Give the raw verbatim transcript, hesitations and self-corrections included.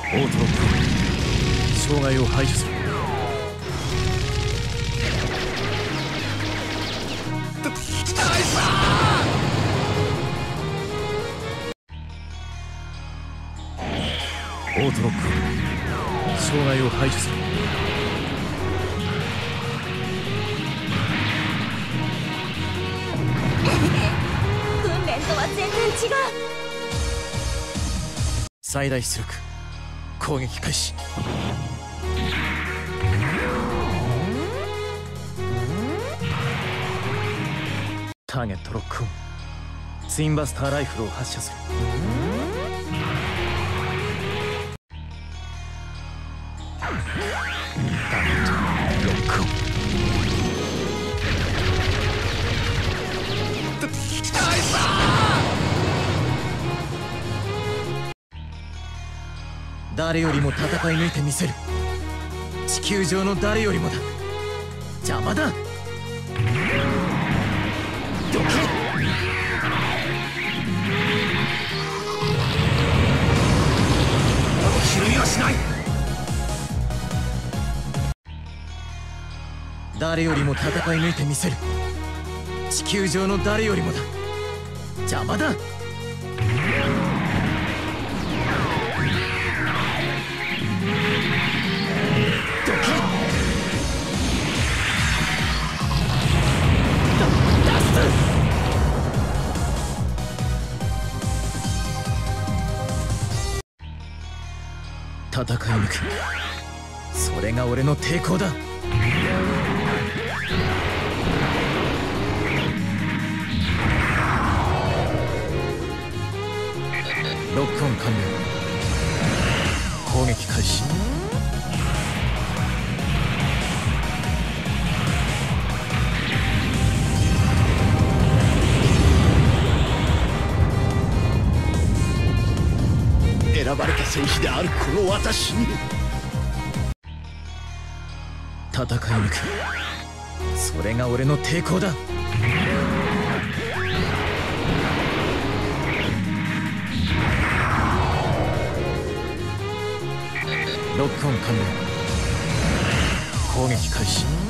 オートロック、障害を排除する。オートロック、障害を排除する。 訓練とは全然違う。 最大出力、攻撃開始。ターゲットロックオン。ツインバスターライフルを発射する。ターゲットロックオン。誰よりも戦い抜いてみせる。地球上の誰よりもだ。邪魔だ。どけ。ひるみはしない。誰よりも戦い抜いてみせる。地球上の誰よりもだ。邪魔だ。どけ。ダスト。戦い抜く。それが俺の抵抗だ。ロックオン完了。攻撃開始。選ばれた戦士であるこの私に戦い抜く。それが俺の抵抗だ。ロックオン完了。攻撃開始。